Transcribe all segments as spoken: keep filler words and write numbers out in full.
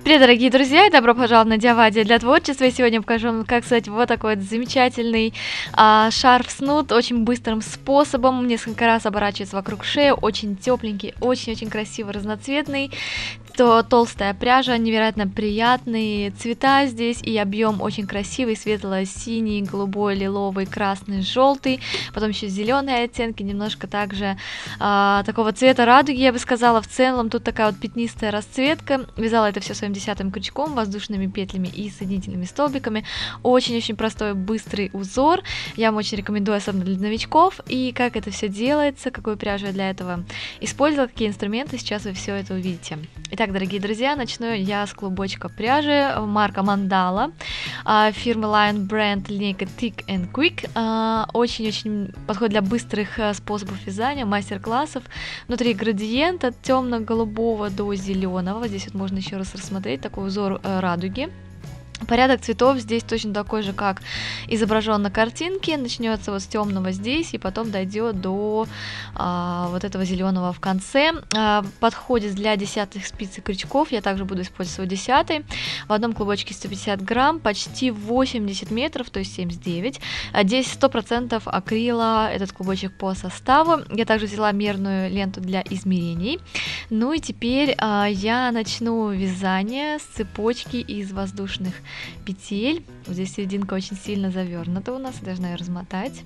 Привет, дорогие друзья, и добро пожаловать на Диаваде для творчества. И сегодня покажу вам, как создать вот такой вот замечательный а, шарф-снуд очень быстрым способом. Несколько раз оборачивается вокруг шеи, очень тепленький, очень-очень красивый, разноцветный. То толстая пряжа, невероятно приятные цвета здесь, и объем очень красивый, светло-синий, голубой, лиловый, красный, желтый, потом еще зеленые оттенки, немножко также а, такого цвета радуги, я бы сказала. В целом тут такая вот пятнистая расцветка. Вязала это все своим десятым крючком, воздушными петлями и соединительными столбиками. Очень-очень простой, быстрый узор. Я вам очень рекомендую, особенно для новичков. И как это все делается, какую пряжу я для этого использовала, какие инструменты, сейчас вы все это увидите. Итак, дорогие друзья, начну я с клубочка пряжи, марка Mandala, фирмы Lion Brand, линейка Thick and Quick. Очень-очень подходит для быстрых способов вязания, мастер-классов. Внутри градиент от темно-голубого до зеленого. Здесь вот можно еще раз рассмотреть такой узор радуги. Порядок цветов здесь точно такой же, как изображен на картинке. Начнется вот с темного здесь и потом дойдет до а, вот этого зеленого в конце. А, подходит для десятых спиц и крючков. Я также буду использовать свой десятый. В одном клубочке сто пятьдесят грамм, почти восемьдесят метров, то есть семьдесят девять. Здесь сто процентов акрила этот клубочек по составу. Я также взяла мерную ленту для измерений. Ну и теперь а, я начну вязание с цепочки из воздушных петель. Вот здесь серединка очень сильно завернута у нас, я должна ее размотать.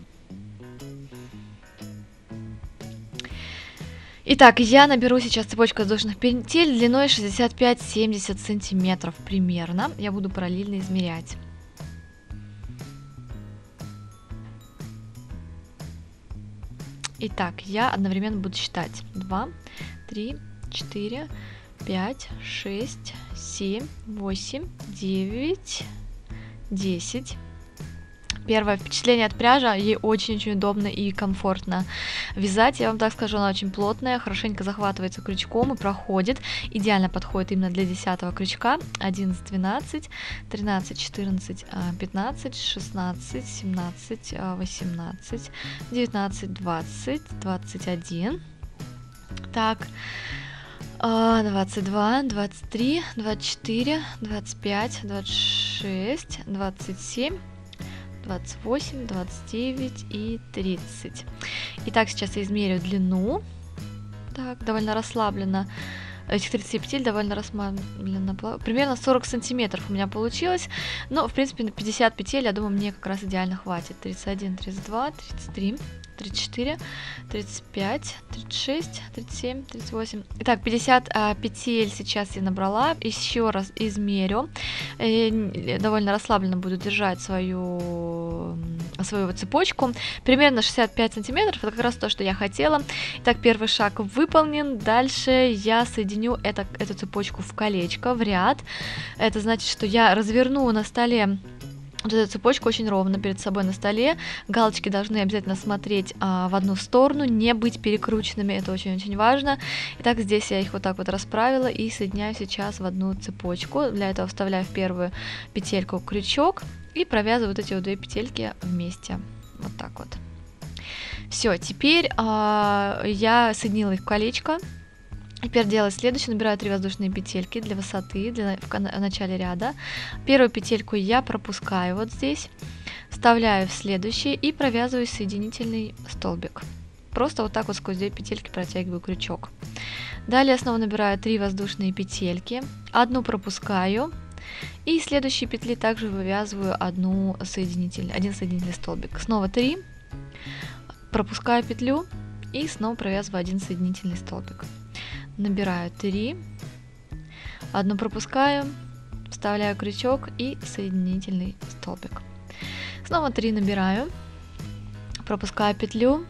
Итак, я наберу сейчас цепочку воздушных петель длиной шестьдесят пять — семьдесят сантиметров примерно. Я буду параллельно измерять. Итак, я одновременно буду считать два, три, четыре, пять, шесть, семь, восемь, девять, десять. Первое впечатление от пряжи: ей очень-очень удобно и комфортно вязать. Я вам так скажу, она очень плотная, хорошенько захватывается крючком и проходит. Идеально подходит именно для десятого крючка. одиннадцать, двенадцать, тринадцать, четырнадцать, пятнадцать, шестнадцать, семнадцать, восемнадцать, девятнадцать, двадцать, двадцать один. Так. двадцать два, двадцать три, двадцать четыре, двадцать пять, двадцать шесть, двадцать семь, двадцать восемь, двадцать девять и тридцать. Итак, сейчас я измерю длину. Так, довольно расслабленно. Этих тридцать петель довольно расслабленно. Примерно сорок сантиметров у меня получилось. Но, в принципе, на пятьдесят петель, я думаю, мне как раз идеально хватит. тридцать один, тридцать два, тридцать три, тридцать четыре, тридцать пять, тридцать шесть, тридцать семь, тридцать восемь. Итак, пятьдесят а, петель сейчас я набрала. Еще раз измерю. Э, довольно расслабленно буду держать свою, свою вот цепочку. Примерно шестьдесят пять сантиметров. Это как раз то, что я хотела. Итак, первый шаг выполнен. Дальше я соединю это, эту цепочку в колечко, в ряд. Это значит, что я разверну на столе вот эту цепочку очень ровно перед собой на столе. Галочки должны обязательно смотреть а, в одну сторону, не быть перекрученными, это очень-очень важно. Итак, здесь я их вот так вот расправила и соединяю сейчас в одну цепочку. Для этого вставляю в первую петельку крючок и провязываю вот эти вот две петельки вместе. Вот так вот. Все, теперь а, я соединила их в колечко. Теперь делаю следующее, набираю три воздушные петельки для высоты, для, в, в начале ряда. Первую петельку я пропускаю вот здесь, вставляю в следующий и провязываю соединительный столбик. Просто вот так вот сквозь две петельки протягиваю крючок. Далее снова набираю три воздушные петельки, одну пропускаю и из следующей петли также вывязываю одну соединитель, один соединительный столбик. Снова три, пропускаю петлю и снова провязываю один соединительный столбик. Набираю три, одну пропускаю, вставляю крючок и соединительный столбик. Снова три набираю, пропускаю петлю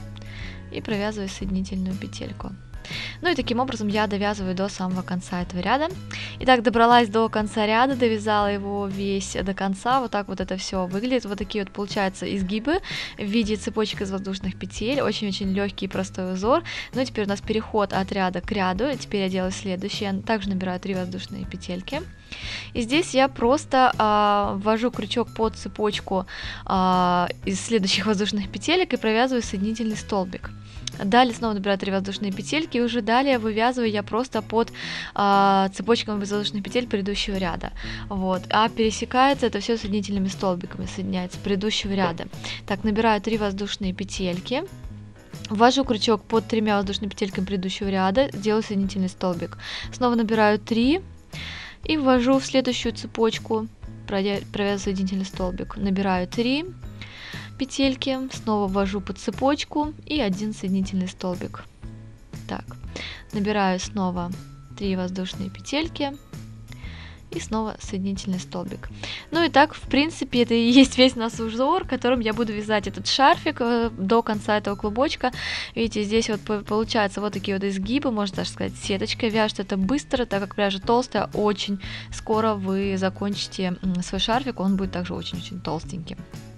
и провязываю соединительную петельку. Ну и таким образом я довязываю до самого конца этого ряда. Итак, добралась до конца ряда, довязала его весь до конца. Вот так вот это все выглядит. Вот такие вот получаются изгибы в виде цепочек из воздушных петель. Очень-очень легкий и простой узор. Ну и теперь у нас переход от ряда к ряду. И теперь я делаю следующий. Я также набираю три воздушные петельки. И здесь я просто а, ввожу крючок под цепочку а, из следующих воздушных петелек и провязываю соединительный столбик. Далее снова набираю три воздушные петельки, и уже далее вывязываю я просто под а, цепочками воздушных петель предыдущего ряда. Вот. А пересекается это все соединительными столбиками, соединяется предыдущего ряда. Так, набираю три воздушные петельки, ввожу крючок под тремя воздушными петельками предыдущего ряда, делаю соединительный столбик. Снова набираю три и ввожу в следующую цепочку, провязываю соединительный столбик. Набираю три петельки, снова ввожу под цепочку и один соединительный столбик. Так, набираю снова три воздушные петельки и снова соединительный столбик. Ну и так, в принципе, это и есть весь наш узор, которым я буду вязать этот шарфик до конца этого клубочка. Видите, здесь вот получается вот такие вот изгибы, можно даже сказать, сеточкой. Вяжет это быстро, так как пряжа толстая, очень скоро вы закончите свой шарфик, он будет также очень-очень толстеньким.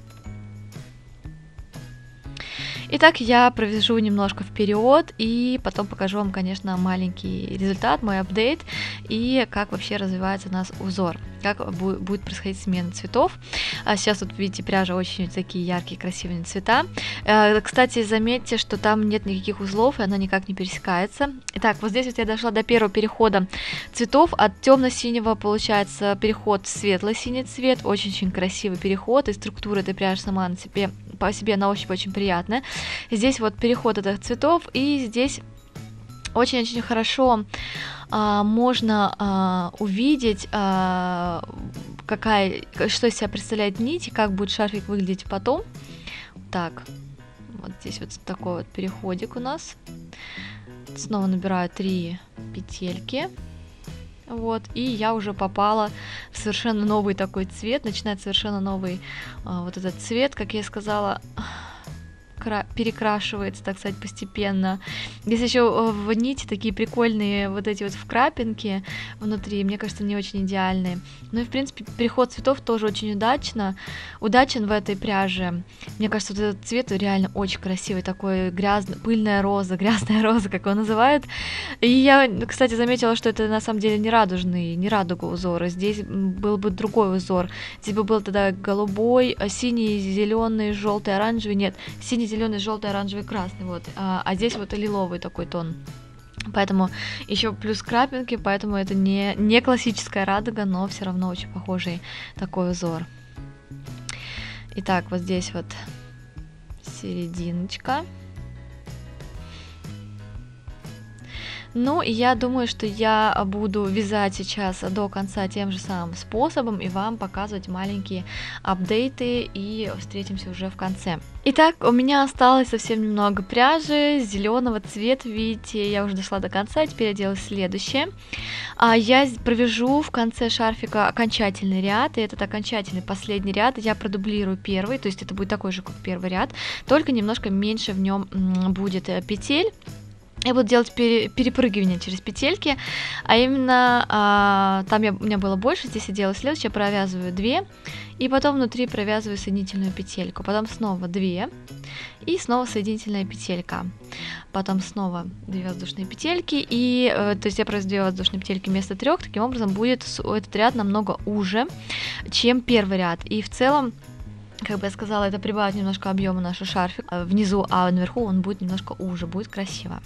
Итак, я провяжу немножко вперед и потом покажу вам, конечно, маленький результат, мой апдейт и как вообще развивается у нас узор, как будет происходить смена цветов. А сейчас вот видите, пряжа очень такие яркие, красивые цвета. Кстати, заметьте, что там нет никаких узлов и она никак не пересекается. Итак, вот здесь вот я дошла до первого перехода цветов. От темно-синего получается переход в светло-синий цвет. Очень-очень красивый переход, и структура этой пряжи сама на себе, по себе на ощупь очень приятная. Здесь вот переход этих цветов, и здесь очень-очень хорошо а, можно а, увидеть, а, какая, что из себя представляет нить и как будет шарфик выглядеть потом. Так, вот здесь вот такой вот переходик у нас. Снова набираю три петельки. Вот, и я уже попала в совершенно новый такой цвет, начинает совершенно новый а, вот этот цвет, как я сказала, перекрашивается, так сказать, постепенно. Здесь еще в нити такие прикольные вот эти вот вкрапинки внутри, мне кажется, не очень идеальные. Ну и, в принципе, переход цветов тоже очень удачно, удачен в этой пряже. Мне кажется, вот этот цвет реально очень красивый, такой грязный, пыльная роза, грязная роза, как его называют. И я, кстати, заметила, что это на самом деле не радужный, не радуга узора. Здесь был бы другой узор. Здесь бы был тогда голубой, синий, зеленый, желтый, оранжевый. Нет, синий, зеленый, желтый, оранжевый, красный, вот, а, а здесь вот лиловый такой тон, поэтому еще плюс крапинки, поэтому это не, не классическая радуга, но все равно очень похожий такой узор. Итак, вот здесь вот серединочка. Ну, и я думаю, что я буду вязать сейчас до конца тем же самым способом и вам показывать маленькие апдейты, и встретимся уже в конце. Итак, у меня осталось совсем немного пряжи зеленого цвета, видите, я уже дошла до конца, теперь я делаю следующее. А я провяжу в конце шарфика окончательный ряд, и этот окончательный последний ряд я продублирую первый, то есть это будет такой же, как первый ряд, только немножко меньше в нем будет петель. Я буду делать пере, перепрыгивание через петельки, а именно а, там я, у меня было больше, здесь я делаю следующее, провязываю две, и потом внутри провязываю соединительную петельку, потом снова две, и снова соединительная петелька, потом снова две воздушные петельки, и э, то есть я провязываю две воздушные петельки вместо трех, таким образом будет этот ряд намного уже, чем первый ряд, и в целом, как бы я сказала, это прибавит немножко объема нашего шарфика внизу, а наверху он будет немножко уже, будет красиво.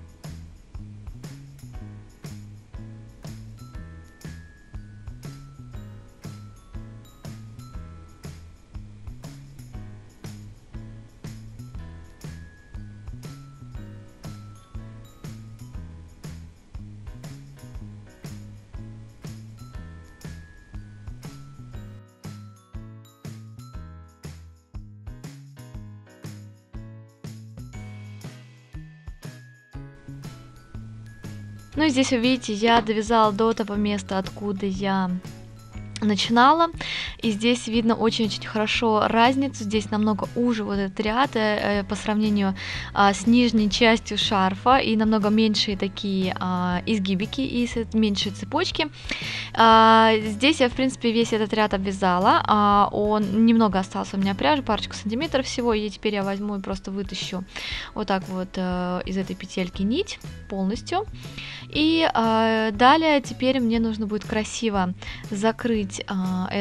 Ну и здесь вы видите, я довязала до того места, откуда я начинала, и здесь видно очень-очень хорошо разницу, здесь намного уже вот этот ряд э, по сравнению э, с нижней частью шарфа, и намного меньшие такие э, изгибики и меньшие цепочки. Э, здесь я, в принципе, весь этот ряд обвязала, э, он немного остался у меня пряжи, парочку сантиметров всего, и теперь я возьму и просто вытащу вот так вот э, из этой петельки нить полностью. И э, далее теперь мне нужно будет красиво закрыть э, этот ряд,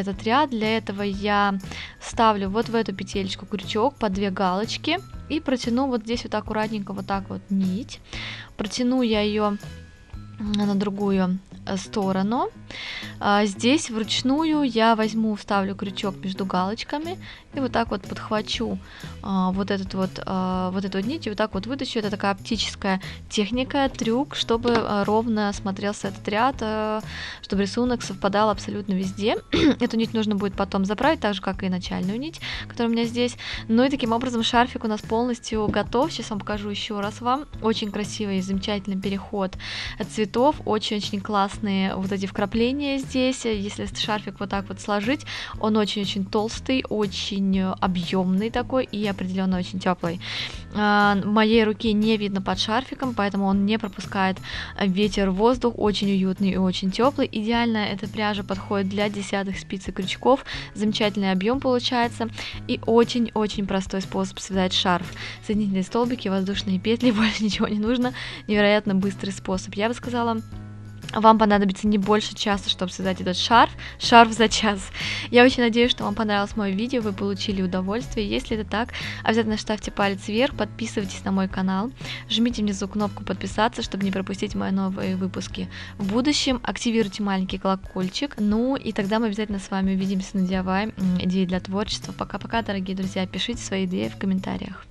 Для этого я ставлю вот в эту петелечку крючок по две галочки и протяну вот здесь вот аккуратненько вот так вот нить. Протяну я ее на другую сторону. Здесь вручную я возьму, вставлю крючок между галочками и вот так вот подхвачу вот этот вот, вот эту вот нить и вот так вот вытащу. Это такая оптическая техника, трюк, чтобы ровно смотрелся этот ряд, чтобы рисунок совпадал абсолютно везде. Эту нить нужно будет потом заправить, так же как и начальную нить, которая у меня здесь. Ну и таким образом шарфик у нас полностью готов. Сейчас вам покажу еще раз вам. Очень красивый и замечательный переход цветов, очень-очень классные вот эти вкрапления здесь. Если шарфик вот так вот сложить, он очень-очень толстый, очень объемный такой и определенно очень теплый. Моей руке не видно под шарфиком, поэтому он не пропускает ветер, воздух, очень уютный и очень теплый. Идеально эта пряжа подходит для десятых спиц и крючков. Замечательный объем получается и очень-очень простой способ связать шарф. Соединительные столбики, воздушные петли, больше ничего не нужно. Невероятно быстрый способ. Я бы сказала, вам понадобится не больше часа, чтобы связать этот шарф, шарф за час. Я очень надеюсь, что вам понравилось мое видео, вы получили удовольствие. Если это так, обязательно ставьте палец вверх, подписывайтесь на мой канал, жмите внизу кнопку подписаться, чтобы не пропустить мои новые выпуски в будущем. Активируйте маленький колокольчик, ну и тогда мы обязательно с вами увидимся на ди ай вай, идеи для творчества. Пока-пока, дорогие друзья, пишите свои идеи в комментариях.